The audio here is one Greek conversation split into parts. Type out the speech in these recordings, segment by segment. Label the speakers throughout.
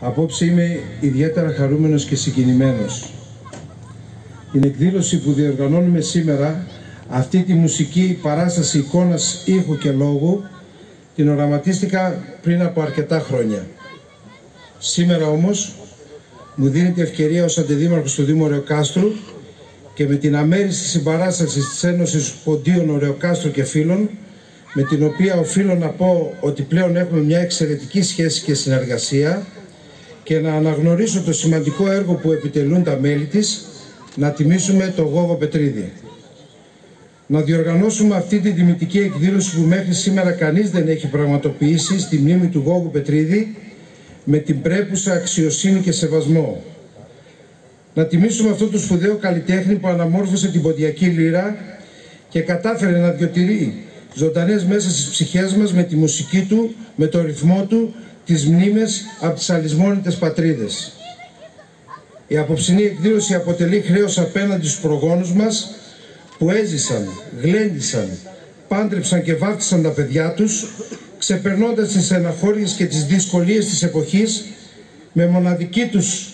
Speaker 1: Απόψε είμαι ιδιαίτερα χαρούμενος και συγκινημένος. Την εκδήλωση που διοργανώνουμε σήμερα, αυτή τη μουσική παράσταση εικόνας, ήχου και λόγου, την οραματίστηκα πριν από αρκετά χρόνια. Σήμερα όμως μου δίνεται ευκαιρία ως αντιδήμαρχος του Δήμου Ωρεοκάστρου και με την αμέριστη συμπαράσταση της Ένωσης Ποντίων Ωρεοκάστρου και Φίλων, με την οποία οφείλω να πω ότι πλέον έχουμε μια εξαιρετική σχέση και συνεργασία, και να αναγνωρίσω το σημαντικό έργο που επιτελούν τα μέλη της, να τιμήσουμε τον Γόγο Πετρίδη. Να διοργανώσουμε αυτή τη τιμητική εκδήλωση που μέχρι σήμερα κανείς δεν έχει πραγματοποιήσει στη μνήμη του Γόγου Πετρίδη, με την πρέπουσα αξιοσύνη και σεβασμό. Να τιμήσουμε αυτό το σπουδαίο καλλιτέχνη που αναμόρφωσε την ποντιακή λύρα και κατάφερε να διατηρεί ζωντανές μέσα στις ψυχές μας με τη μουσική του, με το ρυθμό του, τις μνήμες από τις αλυσμόνητες πατρίδες. Η απόψινή εκδήλωση αποτελεί χρέος απέναντι στους προγόνους μας που έζησαν, γλέντισαν, πάντρεψαν και βάφτισαν τα παιδιά τους, ξεπερνώντας τις στεναχώριες και τις δυσκολίες της εποχής με μοναδική τους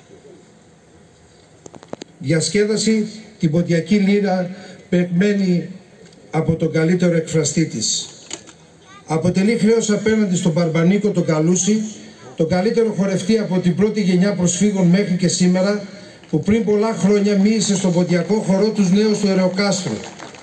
Speaker 1: διασκέδαση, την ποντιακή λύρα παιγμένη από τον καλύτερο εκφραστή της. Αποτελεί χρέος απέναντι στον Μπαρμπανίκο τον Καλούση, τον καλύτερο χορευτή από την πρώτη γενιά προσφύγων μέχρι και σήμερα, που πριν πολλά χρόνια μοίησε στον ποντιακό χορό τους νέους του Ωρεοκάστρου.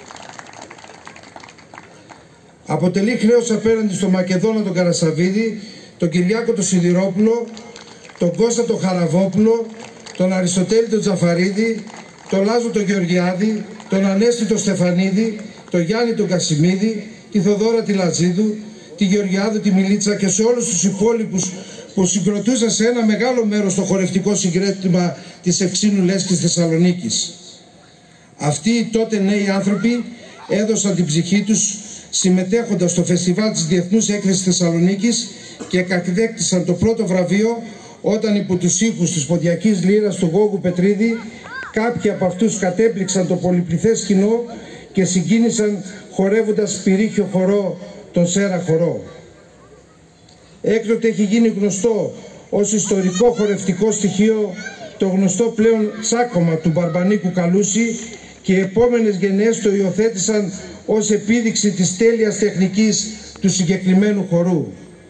Speaker 1: Αποτελεί χρέος απέναντι στον Μακεδόνα τον Καρασαβίδη, τον Κυριάκο τον Σιδηρόπουλο, τον Κώστα τον Χαραβόπουλο, τον Αριστοτέλη τον Τζαφαρίδη, τον Λάζο τον Γεωργιάδη, τον Ανέστη τον Στεφανίδη, τον Γιάννη τον Κασιμίδη, τη Θοδόρα τη Λατζίδου, τη Γεωργιάδου τη Μιλίτσα και σε όλους τους υπόλοιπους που συγκροτούσαν σε ένα μεγάλο μέρος το χορευτικό συγκρότημα της Ευξήνου Λέσχης Θεσσαλονίκης. Αυτοί οι τότε νέοι άνθρωποι έδωσαν την ψυχή τους συμμετέχοντας στο φεστιβάλ της Διεθνούς Έκθεσης Θεσσαλονίκης και κατέκτησαν το πρώτο βραβείο, όταν υπό τους ήχους της ποντιακής λύρας του Γόγου Πετρίδη κάποιοι από αυτούς κατέπληξαν το πολυπληθές κοινό και συγκίνησαν χορεύοντας σπυρίχιο χορό, τον Σέρα χορό. Έκτοτε έχει γίνει γνωστό ως ιστορικό χορευτικό στοιχείο το γνωστό πλέον τσάκωμα του Μπαρμπανίκου Καλούση, και οι επόμενες γενναίες το υιοθέτησαν ως επίδειξη της τέλειας τεχνικής του συγκεκριμένου χορού.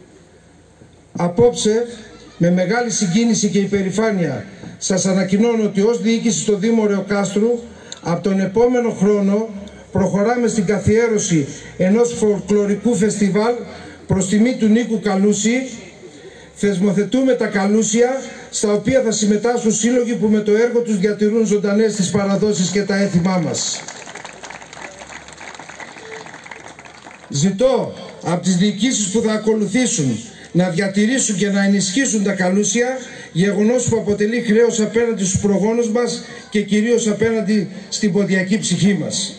Speaker 1: Απόψε, με μεγάλη συγκίνηση και υπερηφάνεια, σας ανακοινώνω ότι ως διοίκηση στο Δήμο Ωρεοκάστρου από τον επόμενο χρόνο προχωράμε στην καθιέρωση ενός φολκλωρικού φεστιβάλ προς τιμή του Νίκου Καλούση. Θεσμοθετούμε τα Καλούσια, στα οποία θα συμμετάσχουν σύλλογοι που με το έργο τους διατηρούν ζωντανές τις παραδόσεις και τα έθιμά μας. Ζητώ από τις διοικήσεις που θα ακολουθήσουν να διατηρήσουν και να ενισχύσουν τα Καλούσια, γεγονός που αποτελεί χρέος απέναντι στους προγόνους μας και κυρίως απέναντι στην ποντιακή ψυχή μας.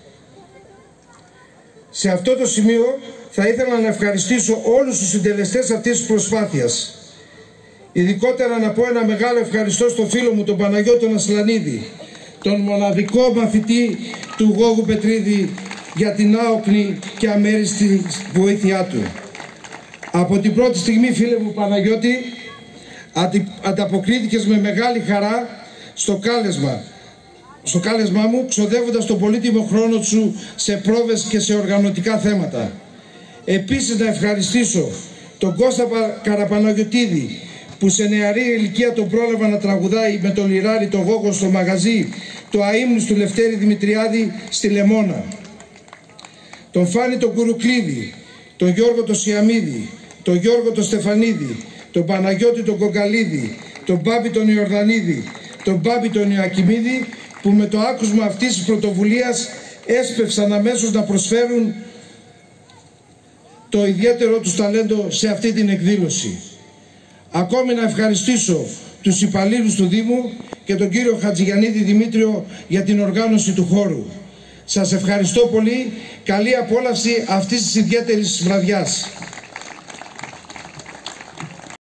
Speaker 1: Σε αυτό το σημείο θα ήθελα να ευχαριστήσω όλους τους συντελεστές αυτής της προσπάθειας. Ειδικότερα να πω ένα μεγάλο ευχαριστώ στον φίλο μου τον Παναγιώτο τον Ασλανίδη, τον μοναδικό μαθητή του Γόγου Πετρίδη, για την άοκνη και αμέριστη βοήθειά του. Από την πρώτη στιγμή, φίλε μου Παναγιώτη, ανταποκρίθηκες με μεγάλη χαρά στο κάλεσμά μου, ξοδεύοντας τον πολύτιμο χρόνο σου σε πρόβες και σε οργανωτικά θέματα. Επίσης να ευχαριστήσω τον Κώστα Καραπαναγιωτίδη, που σε νεαρή ηλικία τον πρόλαβα να τραγουδάει με το λιράρι το Γόγο στο μαγαζί του αείμνους του Λευτέρη Δημητριάδη στη Λεμόνα. Τον Φάνη τον Κουρουκλίδη, τον Γιώργο τον Σιαμίδη, τον Γιώργο τον Στεφανίδη, τον Παναγιώτη τον Κογκαλίδη, τον Μπάμπη τον Ιορδανίδη, τον Μπάμπη τον Ιωακιμίδη, που με το άκουσμα αυτής της πρωτοβουλίας έσπευσαν αμέσως να προσφέρουν το ιδιαίτερο τους ταλέντο σε αυτή την εκδήλωση. Ακόμη να ευχαριστήσω τους υπαλλήλους του Δήμου και τον κύριο Χατζηγιαννίδη Δημήτριο για την οργάνωση του χώρου. Σας ευχαριστώ πολύ. Καλή απόλαυση αυτής της ιδιαίτερης βραδιάς.